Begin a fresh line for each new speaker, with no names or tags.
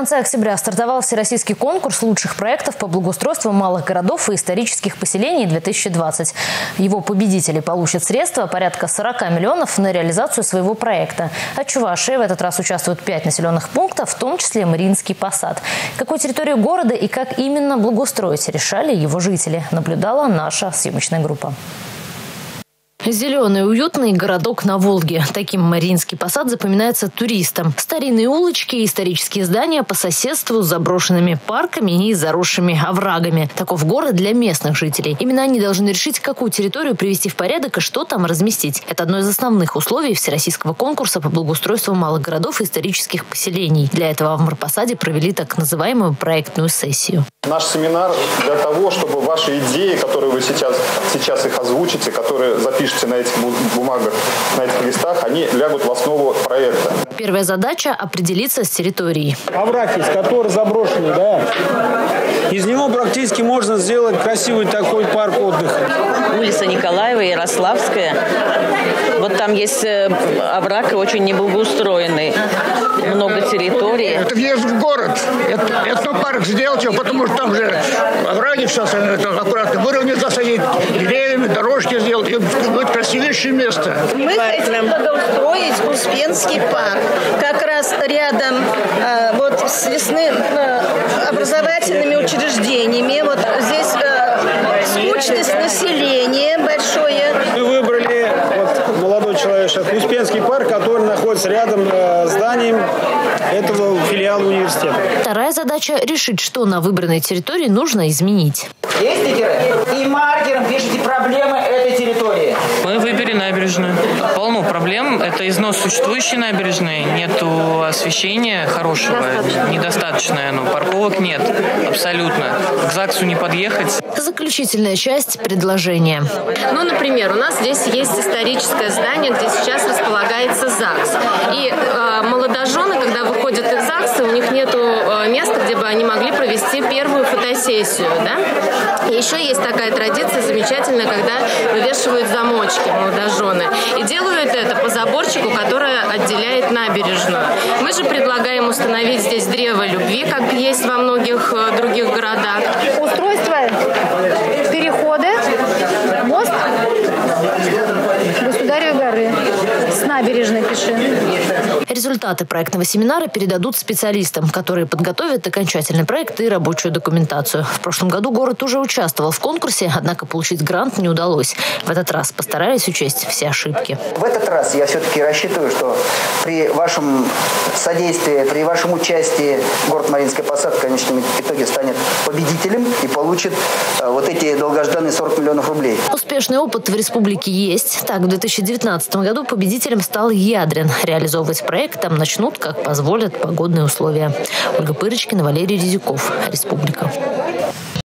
конце октября стартовал всероссийский конкурс лучших проектов по благоустройству малых городов и исторических поселений 2020. Его победители получат средства порядка 40 миллионов на реализацию своего проекта. От Чувашии в этот раз участвуют 5 населенных пунктов, в том числе Мариинский посад. Какую территорию города и как именно благоустроить, решали его жители, наблюдала наша съемочная группа. Зеленый, уютный городок на Волге. Таким Мариинский посад запоминается туристам. Старинные улочки и исторические здания по соседству с заброшенными парками и заросшими оврагами. Таков город для местных жителей. Именно они должны решить, какую территорию привести в порядок и что там разместить. Это одно из основных условий всероссийского конкурса по благоустройству малых городов и исторических поселений. Для этого в Марпосаде провели так называемую проектную сессию.
Наш семинар для того, чтобы ваши идеи, которые вы сейчас их озвучите, которые запишете на этих бумагах, на этих листах, они лягут в основу проекта.
Первая задача – определиться с территорией.
Овраг есть, который заброшенный, да. Из него практически можно сделать красивый такой парк отдыха.
Улица Николаева, Ярославская. Вот там есть овраг очень неблагоустроенный. Много территорий.
Это въезд в город. Это парк сделать, потому что там же овраги сейчас аккуратно выровнять, засадить деревьями, дорожки сделать. И будет красивейшее место.
Мы хотим благоустроить Успенский парк. Как раз рядом с лесными образовательными учреждениями. Вот здесь скучность населения большое.
Мы выбрали молодой человек, Успенский парк, который находится рядом с зданием этого филиала университета.
Вторая задача – решить, что на выбранной территории нужно изменить.
Есть стикеры? И маркером пишите проблемы этой территории.
Мы выбрали набережную. Полно проблем. Это износ существующей набережной. Нету освещения хорошего. Недостаточное. Парковок нет. Абсолютно. К ЗАГСу не подъехать.
Заключительная часть – предложения.
Например, у нас здесь есть историческое здание, где сейчас располагается ЗАГС. И молодожены, когда выходят из ЗАГСа, у них нет места, где бы они могли провести первую фотосессию. Да? И еще есть такая традиция замечательная, когда вывешивают замочки молодожены. И делают это по заборчику, который отделяет набережную. Мы же предлагаем установить здесь древо любви, как есть во многих других городах.
Устройство перехода, мост Государевой горы с набережной пиши.
Результаты проектного семинара передадут специалистам, которые подготовят окончательный проект и рабочую документацию. В прошлом году город уже участвовал в конкурсе, однако получить грант не удалось. В этот раз постарались учесть все ошибки.
В этот раз я все-таки рассчитываю, что при вашем содействии, при вашем участии город Мариинский посад в конечном итоге станет победителем и получит вот эти долгожданные 40 миллионов рублей.
Успешный опыт в республике есть. Так, в 2019 году победителем стал Ядрин. Реализовывать проект там начнут, как позволят погодные условия. Ольга Пырочкина, Валерий Резюков. Республика.